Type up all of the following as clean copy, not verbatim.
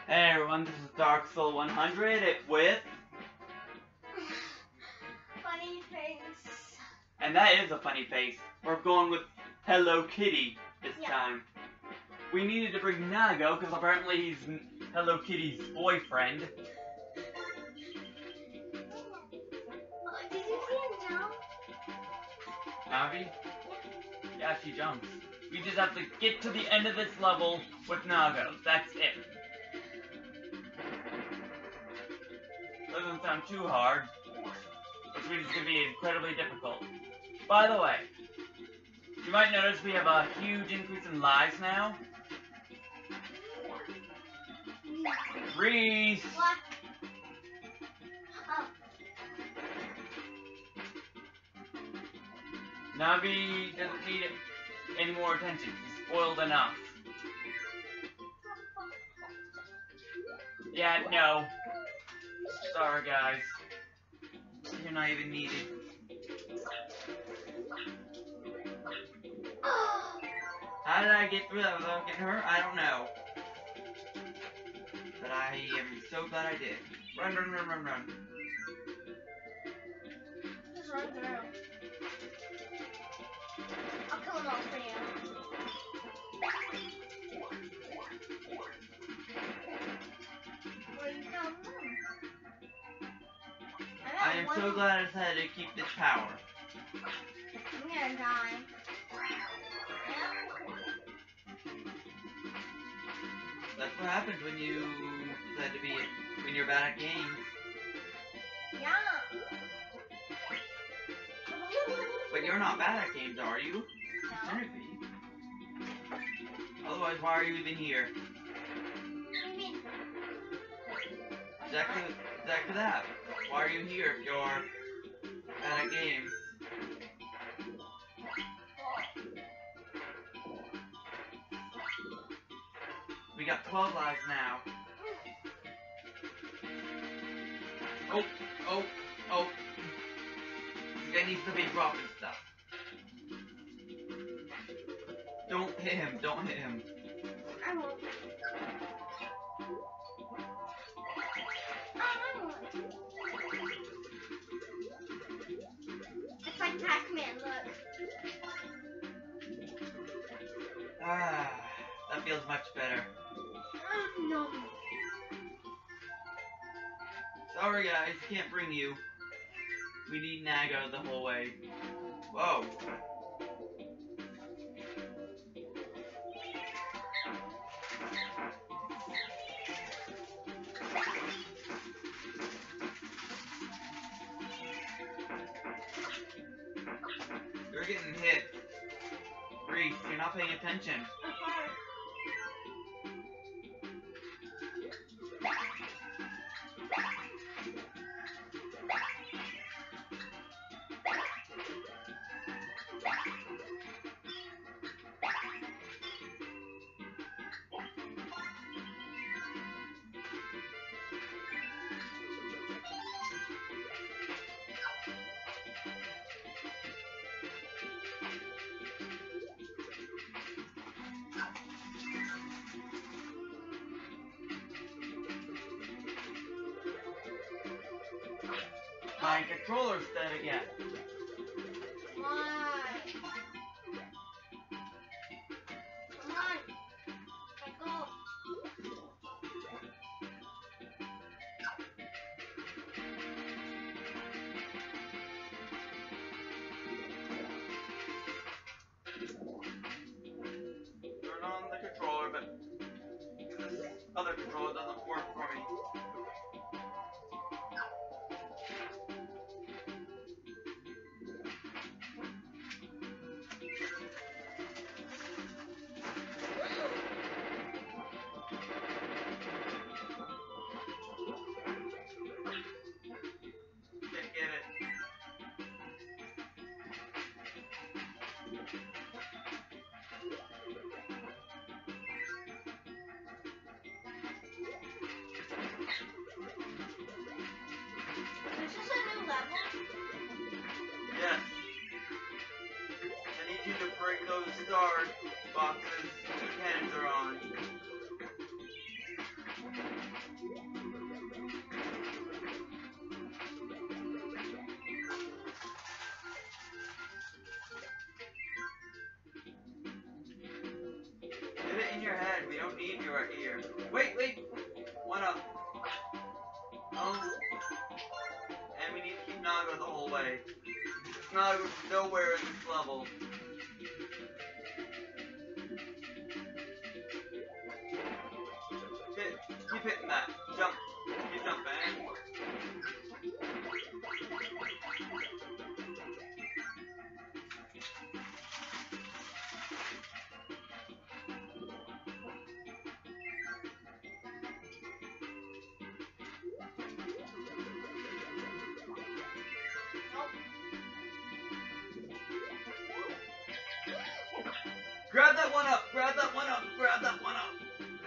Hey everyone, this is Dark Soul 100 with... Funny face. And that is a funny face. We're going with Hello Kitty this time. We needed to bring Nago because apparently he's Hello Kitty's boyfriend. Did you see him jump? Navi? Yeah, she jumps. We just have to get to the end of this level with Nago. That's it. Doesn't sound too hard, which means it's going to be incredibly difficult. By the way, you might notice we have a huge increase in lives now. Reese! What? Oh. Navi doesn't need any more attention. He's spoiled enough. Yeah, no. Sorry, guys. You're not even needed. How did I get through that without getting hurt? I don't know. But I am so glad I did. Run, run, run, run, run. Just run through. I'll kill them all for you. Where you come from? I am so glad I decided to keep this power. I'm gonna die. That's what happens when you decide to be when you're bad at games. Yeah. But you're not bad at games, are you? No. Shouldn't be. Otherwise, why are you even here? What do you mean? Exactly that. Why are you here if you're bad at games? We got 12 lives now. Oh, oh, oh. This guy needs to be dropping stuff. Don't hit him, don't hit him. I won't. It's like Pac-Man, look. Ah, that feels much better. No. Sorry guys, can't bring you. We need Nago the whole way. Whoa. You're getting hit. Reese, you're not paying attention. I'm sorry. My controller's dead again. Why? Come on. Let go. Turn on the controller, but this other controller doesn't work for me. Can't get it. Is this a new level? Yes. I need you to break those star boxes the cannons are on. your head. We don't need you right here. Wait, wait. One up. Oh. And we need to keep Nago the whole way. Nago's nowhere in this level. Keep hitting that. Jump. Keep jumping. Grab that one up! Grab that one up! Grab that one up!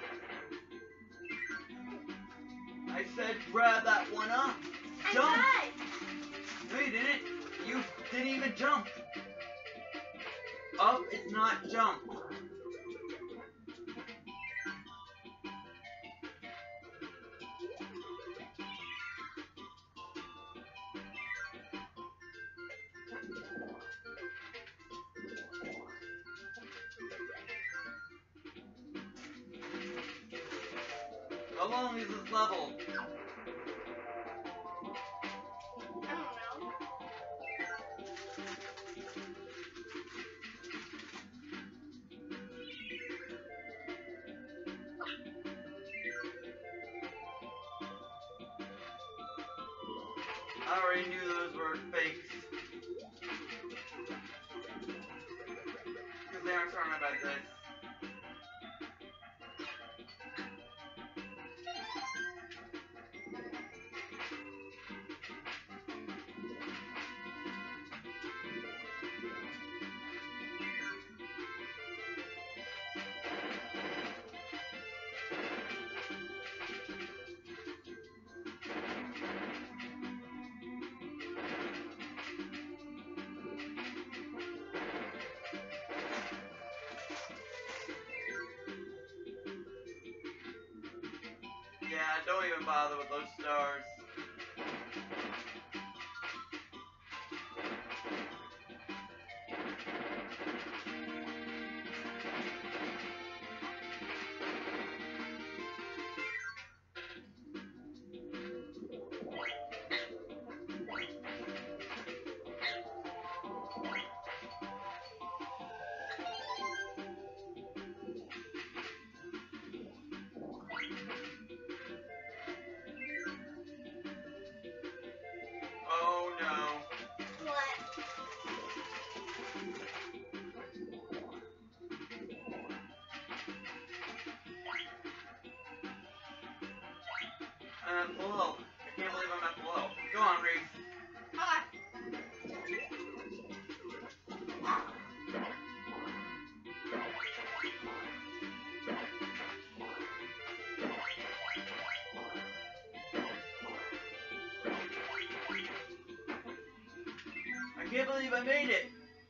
I said grab that one up! Jump! No, you didn't. You didn't even jump. Up is not jump. How long is this level? I don't know. I already knew those were fakes. Because they aren't talking about this. Yeah, don't even bother with those stars. Oh no. What? I'm at below. I can't believe I'm at below. Go on, Reese. I can't believe I made it.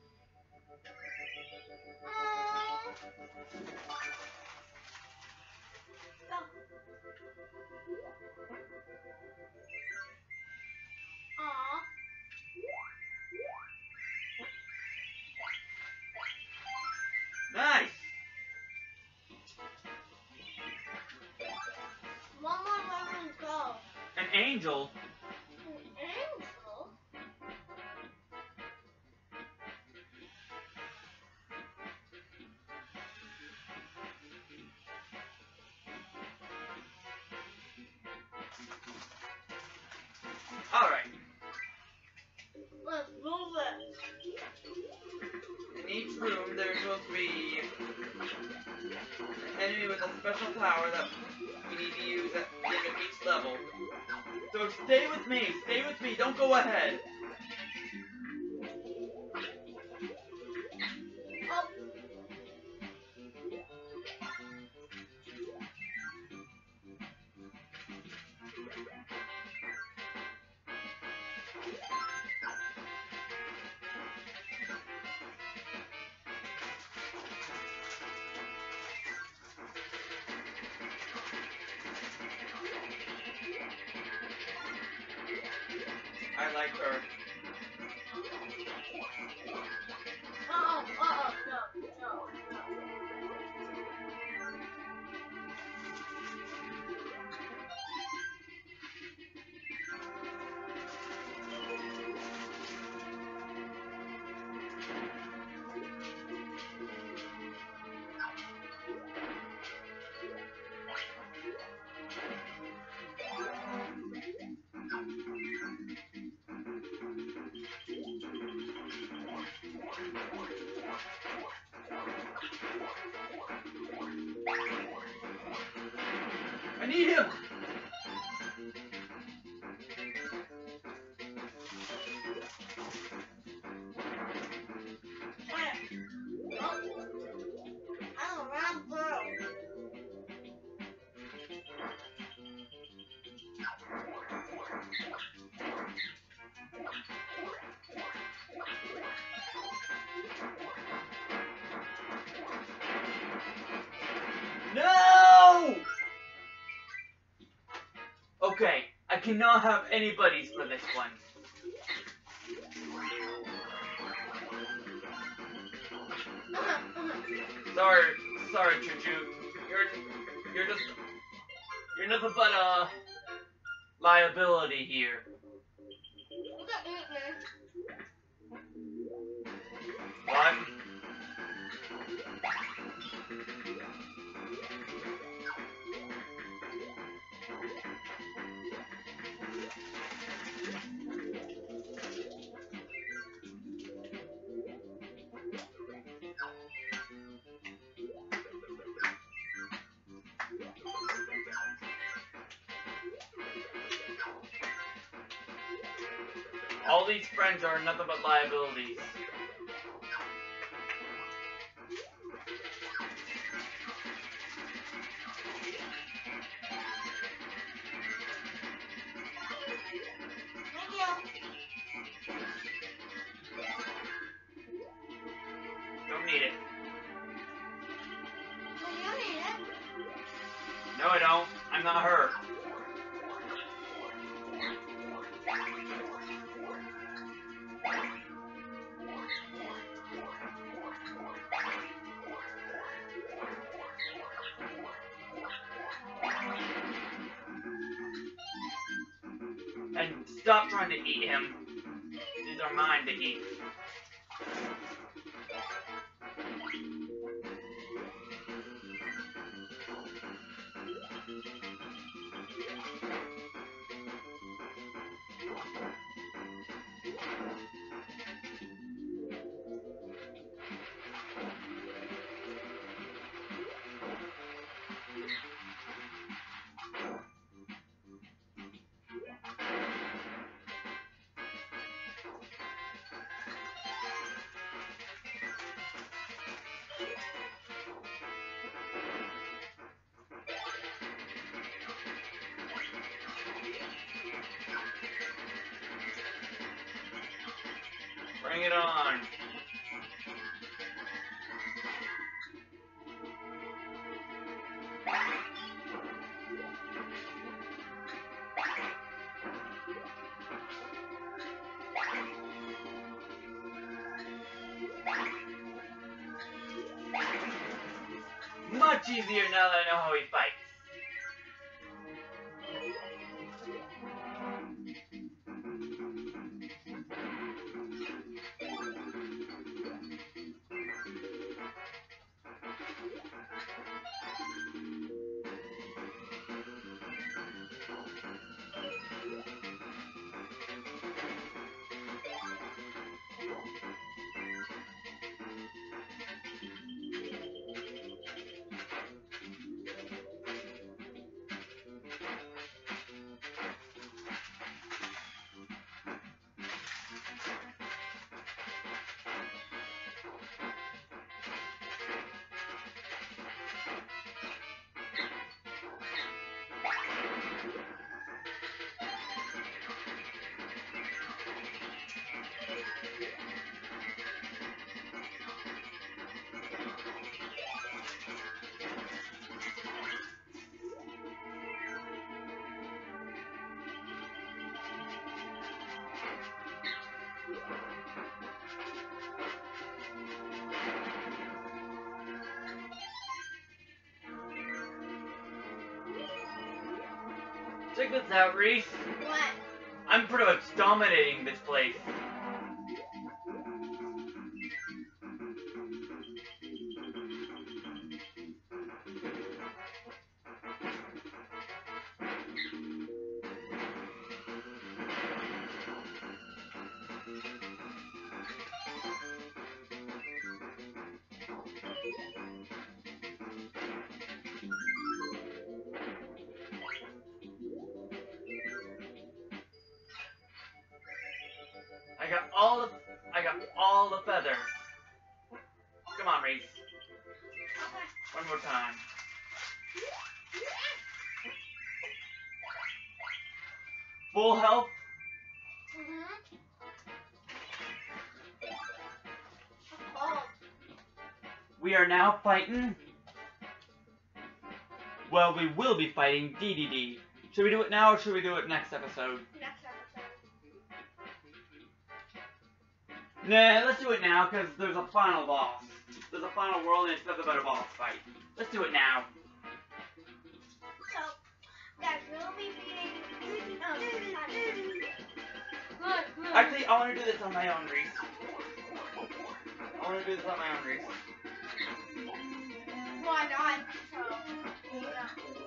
Nice. One more level to go. An angel. An angel? All right. Let's move it. In each room, there's supposed to be an enemy with a special power that we need to use at the end of each level. So stay with me. Stay with me. Don't go ahead. Oh. I like her. No, no. I need him! No! Okay, I cannot have any buddies for this one. Sorry, Choo-Choo. You're nothing but a liability here. What? All these friends are nothing but liabilities. Don't need it. No, I don't. I'm not her. And stop trying to eat him. These are mine to eat. Bring it on. Much easier now that I know how he fights. Check this out, Reese. What? I'm pretty much dominating this place. all the feathers. Come on, Reese. One more time. Full health. We are now fighting. Well, we will be fighting DeDeDe. Should we do it now or should we do it next episode? Next episode. Nah, let's do it now because there's a final boss. There's a final world and it's nothing but a boss fight. Let's do it now. So, guys, we'll be beating. Actually, I want to do this on my own, Reese. I want to do this on my own, Reese. Why not? So, yeah.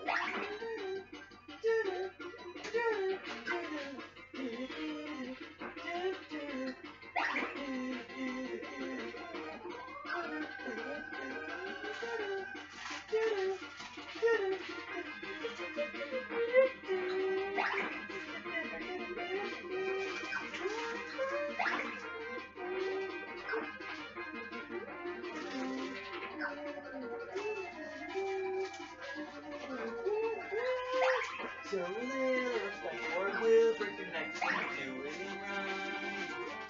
So a little respect for it will bring the next one to it right.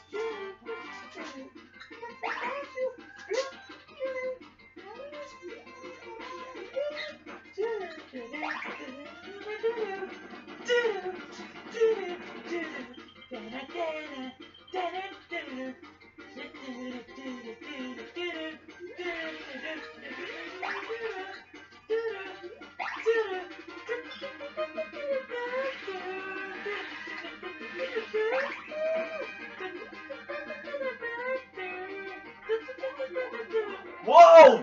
Whoa!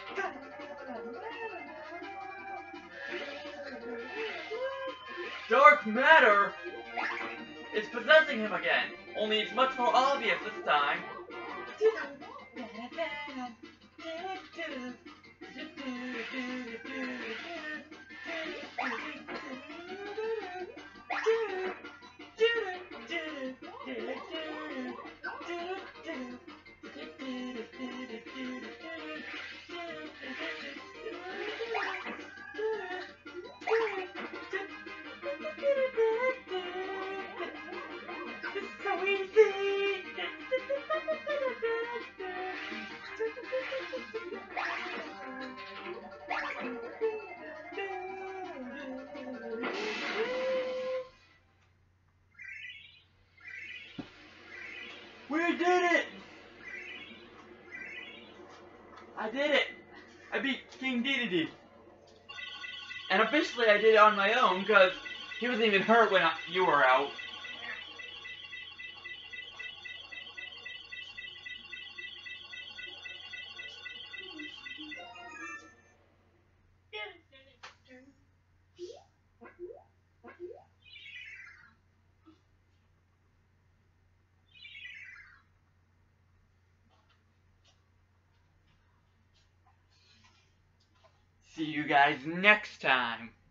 Dark matter is possessing him again, only it's much more obvious this time. We did it! I did it! I beat King DeDeDe. And officially I did it on my own because he wasn't even hurt when you were out. See you guys next time.